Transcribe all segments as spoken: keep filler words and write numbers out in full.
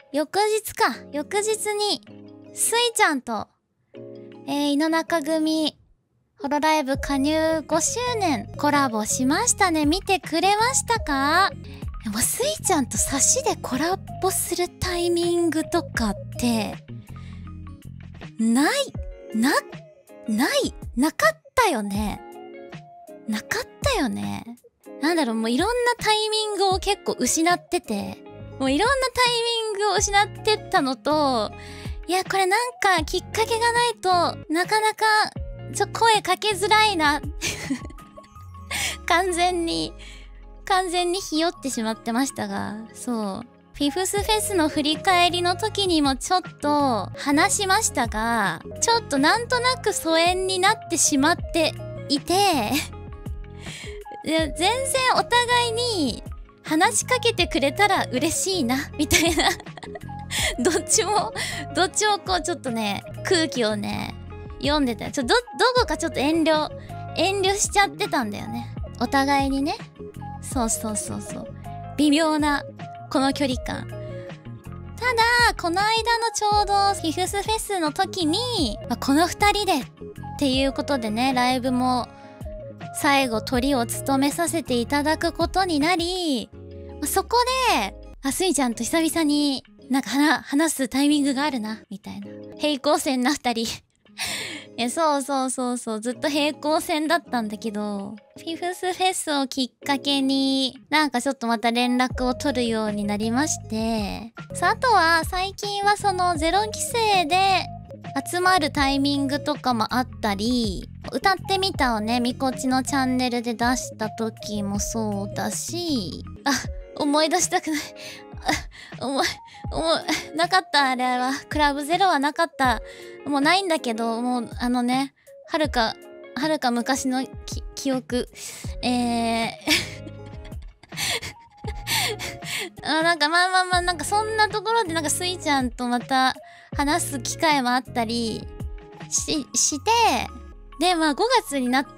翌日か。翌日に、スイちゃんと、えー、井の中組、ホロライブ加入ごしゅうねんコラボしましたね。見てくれましたか？でもスイちゃんとサシでコラボするタイミングとかって、ない、な、ない、なかったよね。なかったよね。なんだろう、もういろんなタイミングを結構失ってて、もういろんなタイミングを失ってったのと、いや、これなんかきっかけがないと、なかなか、ちょ、声かけづらいな。完全に、完全にひよってしまってましたが、そう。フィフスフェスの振り返りの時にもちょっと話しましたが、ちょっとなんとなく疎遠になってしまっていて、いや全然お互いに話しかけてくれたら嬉しいな、みたいな。どっちも、どっちもこうちょっとね、空気をね、読んでた。ちょ、ど、どこかちょっと遠慮、遠慮しちゃってたんだよね。お互いにね。そうそうそうそう。微妙な、この距離感。ただ、この間のちょうど、フィフスフェスの時に、まあ、この二人で、っていうことでね、ライブも、最後、トリを務めさせていただくことになり、まあ、そこで、あ、スイちゃんと久々になんか話、話すタイミングがあるな、みたいな。平行線な二人。え、そうそうそうそう、ずっと平行線だったんだけど、フィフスフェスをきっかけに、なんかちょっとまた連絡を取るようになりまして、さあ、あとは最近はそのゼロ規制で集まるタイミングとかもあったり、歌ってみたをね、みこちのチャンネルで出した時もそうだし、あ、思い出したくない。あ、思い、思い、なかった、あれは。クラブゼロはなかった。もうないんだけど、もう、あのね、はるか、はるか昔のき記憶。えーあ、なんかまあまあまあ、なんかそんなところでなんかスイちゃんとまた話す機会もあったりし、して、で、まあごがつになって、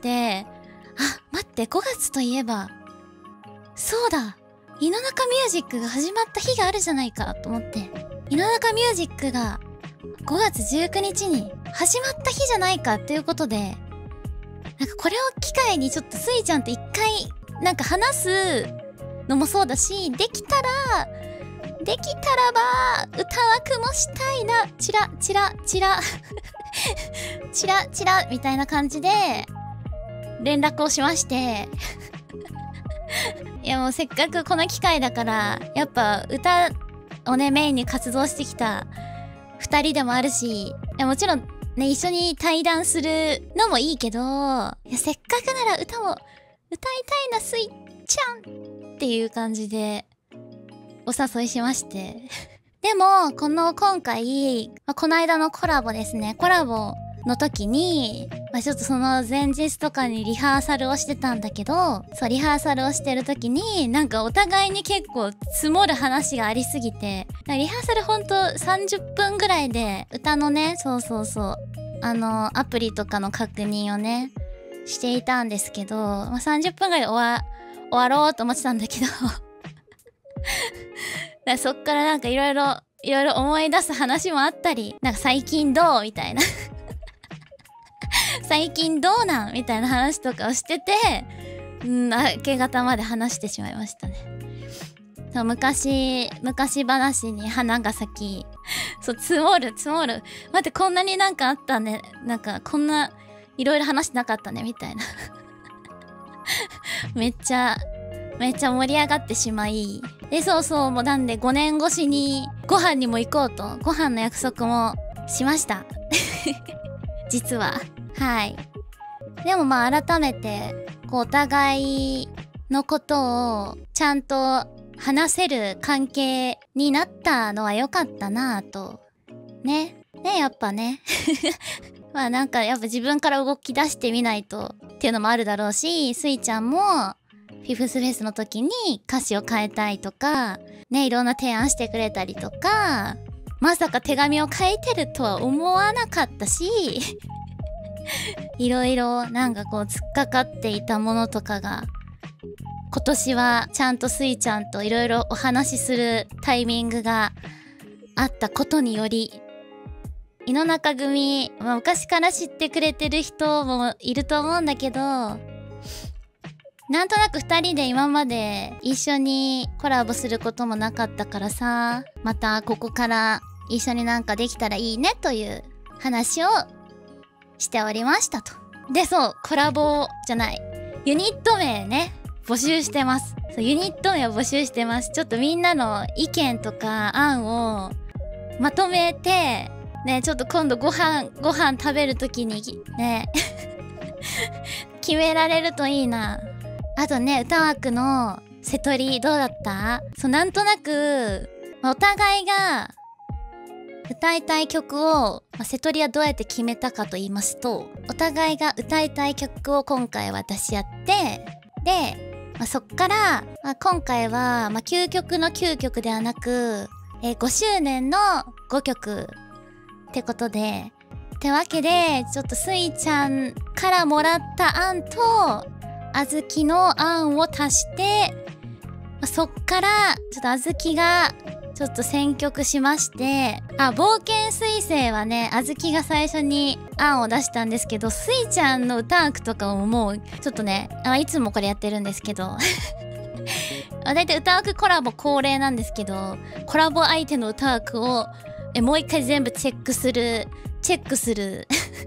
あ、待って、ごがつといえば、そうだ、井の中ミュージックが始まった日があるじゃないかと思って、井の中ミュージックがごがつじゅうくにちに始まった日じゃないかっていうことで、なんかこれを機会にちょっとスイちゃんと一回なんか話すのもそうだし、できたら、できたらば歌枠もしたいな、チラチラチラチラチラみたいな感じで連絡をしましていやもうせっかくこの機会だから、やっぱ歌をねメインに活動してきた二人でもあるし、いやもちろんね一緒に対談するのもいいけど、いやせっかくなら歌も歌いたいなスイちゃんっていう感じでお誘いしましてでもこの今回、まあ、この間のコラボですね、コラボの時に、まあ、ちょっとその前日とかにリハーサルをしてたんだけど、そうリハーサルをしてる時になんかお互いに結構積もる話がありすぎて、リハーサルほんとさんじゅっぷんぐらいで歌のね、そうそうそうあのアプリとかの確認をねしていたんですけど、まあ、さんじゅっぷんぐらいで終わ終わろうと思ってたんだけどだそっからなんかいろいろいろいろ思い出す話もあったり、なんか最近どうみたいな最近どうなんみたいな話とかをしてて、うん、明け方まで話してしまいましたね。そう昔昔話に花が咲き、そう積もる積もる、待ってこんなになんかあったね、なんかこんないろいろ話してなかったねみたいなめっちゃめっちゃ盛り上がってしまい、でそうそう、もうなんでごねん越しにご飯にも行こうとご飯の約束もしました実ははい。でもまあ改めてこうお互いのことをちゃんと話せる関係になったのは良かったなぁとねねやっぱねまあなんかやっぱ自分から動き出してみないとっていうのもあるだろうし、スイちゃんもフィフスフェスの時に歌詞を変えたいとかね、いろんな提案してくれたりとか、まさか手紙を書いてるとは思わなかったしいろいろなんかこう突っかかっていたものとかが今年はちゃんとスイちゃんといろいろお話しするタイミングがあったことにより、井の中組、まあ、昔から知ってくれてる人もいると思うんだけど、なんとなくふたりで今まで一緒にコラボすることもなかったからさ、またここから一緒になんかできたらいいねという話をしておりましたと。で、そう、コラボじゃない。ユニット名ね、募集してます。そう、ユニット名を募集してます。ちょっとみんなの意見とか案をまとめて、ね、ちょっと今度ご飯、ご飯食べるときにね、決められるといいな。あとね、歌枠の瀬戸りどうだった？そう、なんとなく、お互いが歌いたい曲を、まあ、瀬戸りはどうやって決めたかと言いますと、お互いが歌いたい曲を今回は出し合って、で、まあ、そっから、まあ、今回は、まあ、究極のきゅうきょくではなく、えー、ごしゅうねんのごきょくってことで、ってわけで、ちょっとスイちゃんからもらった案と、あずきの案を足して、まあ、そっから、ちょっとあずきが、ちょっと選曲しまして、あ、冒険彗星はね、あずきが最初に案を出したんですけど、スイちゃんの歌枠とかももう、ちょっとね、あ、いつもこれやってるんですけど、だいたい歌枠コラボ恒例なんですけど、コラボ相手の歌枠を、え、もう一回全部チェックする、チェックする、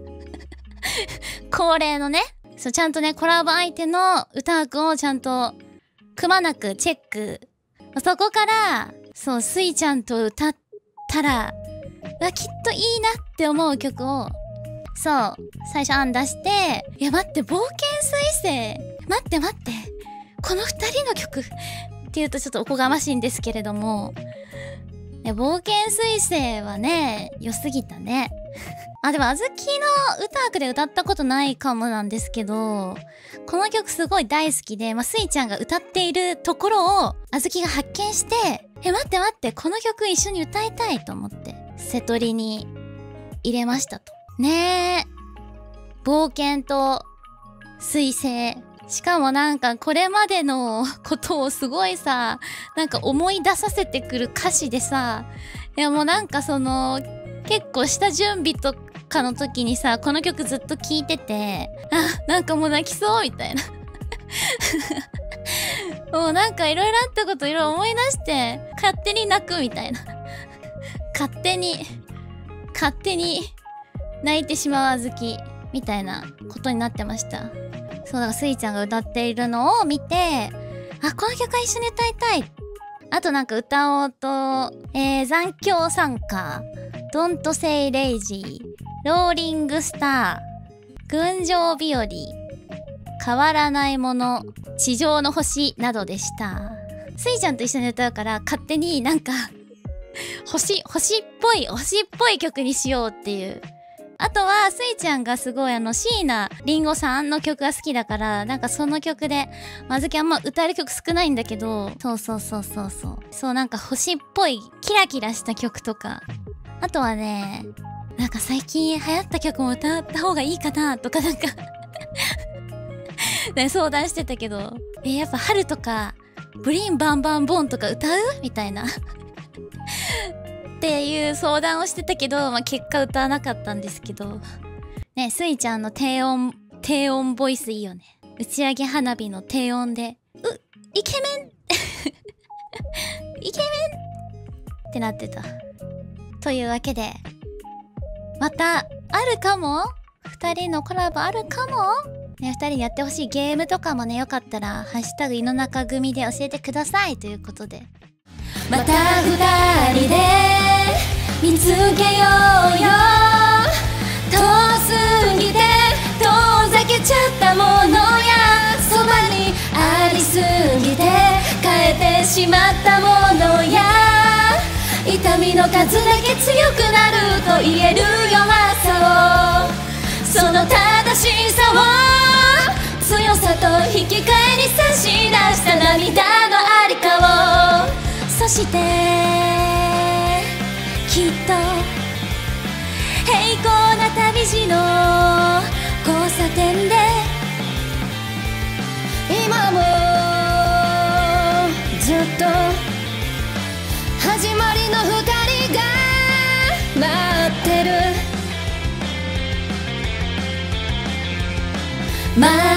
恒例のね、そう、ちゃんとね、コラボ相手の歌枠をちゃんと、くまなくチェック。そこから、そう、スイちゃんと歌ったら、うわ、きっといいなって思う曲を、そう、最初案出して、いや、待って、冒険彗星、待って待って、この二人の曲って言うとちょっとおこがましいんですけれども、いや、冒険彗星はね、良すぎたね。あ、でも、あずきの歌枠で歌ったことないかもなんですけど、この曲すごい大好きで、まあ、スイちゃんが歌っているところを、あずきが発見して、え、待って待って、この曲一緒に歌いたいと思って、瀬戸りに入れましたと。ねえ。冒険と彗星。しかもなんかこれまでのことをすごいさ、なんか思い出させてくる歌詞でさ、いやもうなんかその、結構した準備とかの時にさ、この曲ずっと聴いてて、あ、なんかもう泣きそうみたいな。もうなんかいろいろあったこといろいろ思い出して、勝手に泣くみたいな。勝手に、勝手に泣いてしまうあずき、みたいなことになってました。そう、だからスイちゃんが歌っているのを見て、あ、この曲は一緒に歌いたい。あとなんか歌おうと、えー、残響参加、Don't Say Lazy、ローリングスター、群青日和、変わらないもの、地上の星などでした。スイちゃんと一緒に歌うから勝手になんか星、星っぽい、星っぽい曲にしようっていう。あとは、スイちゃんがすごいあの、椎名林檎さんの曲が好きだから、なんかその曲で、あずきあんま歌える曲少ないんだけど、そうそうそうそうそう。そう、なんか星っぽい、キラキラした曲とか。あとはね、なんか最近流行った曲も歌った方がいいかなとかなんかね、相談してたけど、え、やっぱ春とか、ブリンバンバンボンとか歌うみたいな。っていう相談をしてたけど、まあ、結果歌わなかったんですけど。ね、スイちゃんの低音、低音ボイスいいよね。打ち上げ花火の低音で、う、イケメンイケメンってなってた。というわけで、また、あるかも？二人のコラボあるかも？ね、二人にやってほしいゲームとかもね、よかったら、ハッシュタグ井の中組で教えてくださいということで。 また二人で見つけようよ。遠すぎて遠ざけちゃったものや、そばにありすぎて変えてしまったものや、痛みの数だけ強くなると言える弱さを、その正しさを、強さと引き換えに差し出した涙のありかを、そしてきっと平行な旅路の交差点で、今もずっと始まりの二人がま